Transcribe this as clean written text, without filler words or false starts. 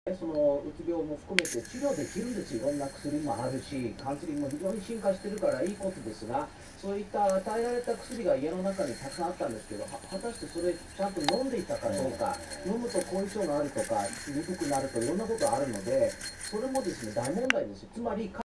そのうつ病も含めて治療できるんですよ。いろんな薬もあるし、カウンセリングも非常に進化してるからいいことですが、そういった与えられた薬が家の中にたくさんあったんですけど、果たしてそれちゃんと飲んでいたかどうか、飲むと後遺症があるとか、鈍くなるといろんなことあるので、それもですね、大問題です。つまり